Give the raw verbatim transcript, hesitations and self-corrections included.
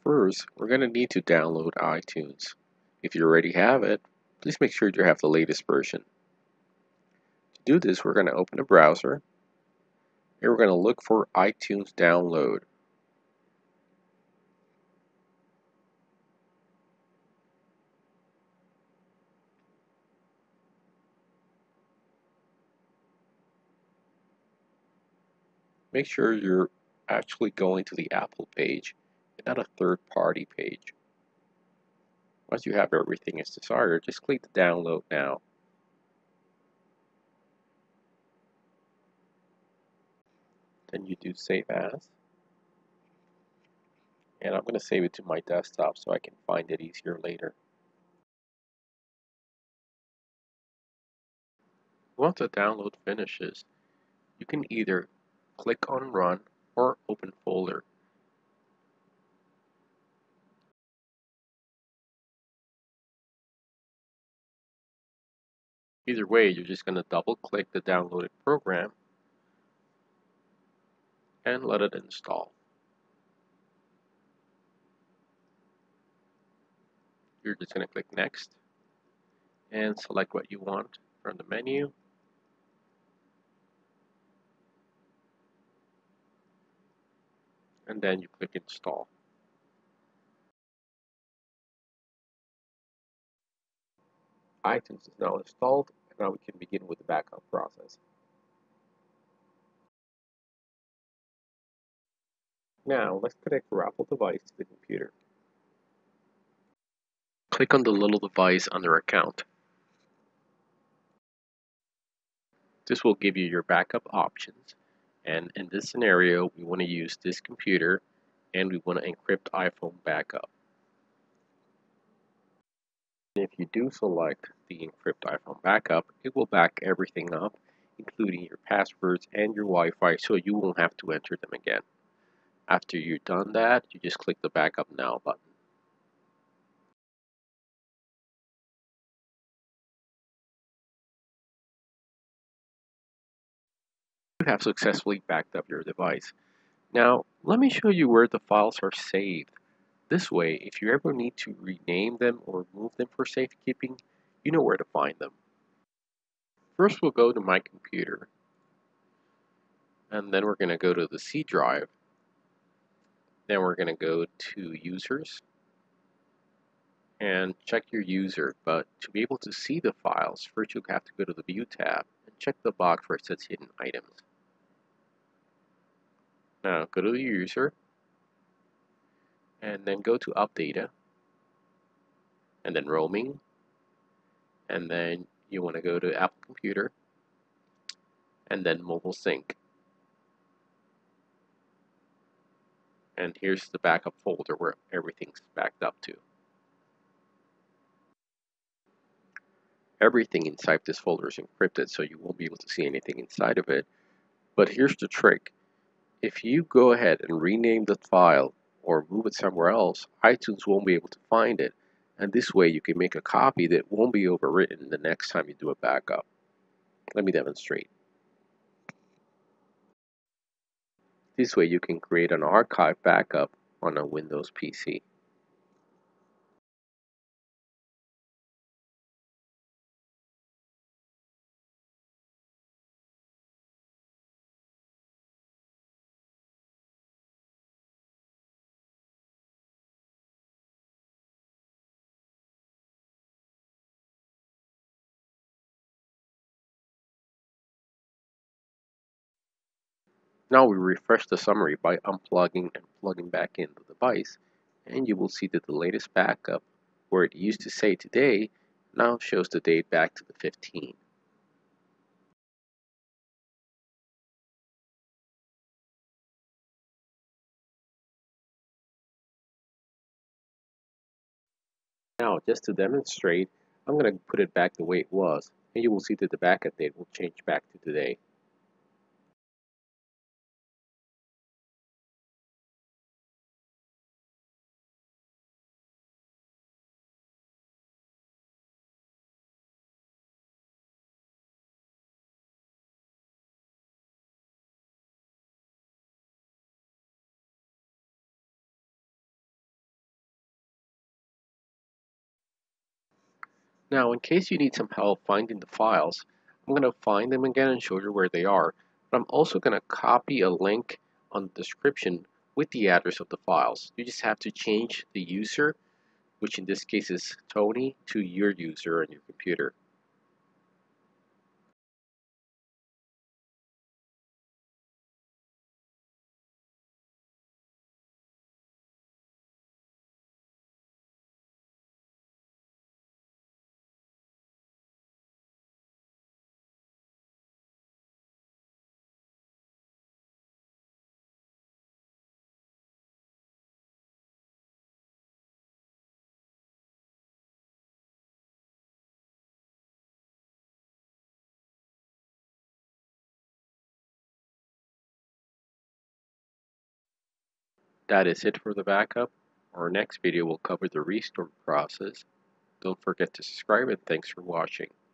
First, we're going to need to download iTunes. If you already have it, please make sure you have the latest version. To do this, we're going to open a browser and we're going to look for iTunes download. Make sure you're actually going to the Apple page and not a third-party page. Once you have everything as desired, just click the download now. Then you do save as. And I'm going to save it to my desktop so I can find it easier later. Once the download finishes, you can either click on Run or Open Folder. Either way, you're just going to double click the downloaded program and let it install. You're just going to click Next and select what you want from the menu. And then you click Install. iTunes is now installed, and now we can begin with the backup process. Now, let's connect your Apple device to the computer. Click on the little device under Account. This will give you your backup options, and in this scenario, we want to use this computer, and we want to encrypt iPhone backup. If you do select the encrypt iPhone backup, it will back everything up, including your passwords and your Wi-Fi, so you won't have to enter them again. After you've done that, you just click the Backup Now button. You have successfully backed up your device. Now, let me show you where the files are saved. This way, if you ever need to rename them or move them for safekeeping, you know where to find them. First, we'll go to My Computer, and then we're going to go to the C drive. Then we're going to go to Users and check your user. But to be able to see the files, first you'll have to go to the View tab and check the box where it says Hidden Items. Now go to the user and then go to AppData and then Roaming, and then you want to go to Apple Computer and then MobileSync. And here's the backup folder where everything's backed up to. Everything inside this folder is encrypted, so you won't be able to see anything inside of it. But here's the trick. If you go ahead and rename the file or move it somewhere else, iTunes won't be able to find it. And this way you can make a copy that won't be overwritten the next time you do a backup. Let me demonstrate. This way you can create an archive backup on a Windows P C. Now we refresh the summary by unplugging and plugging back in the device, and you will see that the latest backup, where it used to say today, now shows the date back to the fifteenth. Now, just to demonstrate, I'm going to put it back the way it was, and you will see that the backup date will change back to today. Now, in case you need some help finding the files, I'm going to find them again and show you where they are. But I'm also going to copy a link on the description with the address of the files. You just have to change the user, which in this case is Tony, to your user on your computer. That is it for the backup. Our next video will cover the restore process. Don't forget to subscribe and thanks for watching.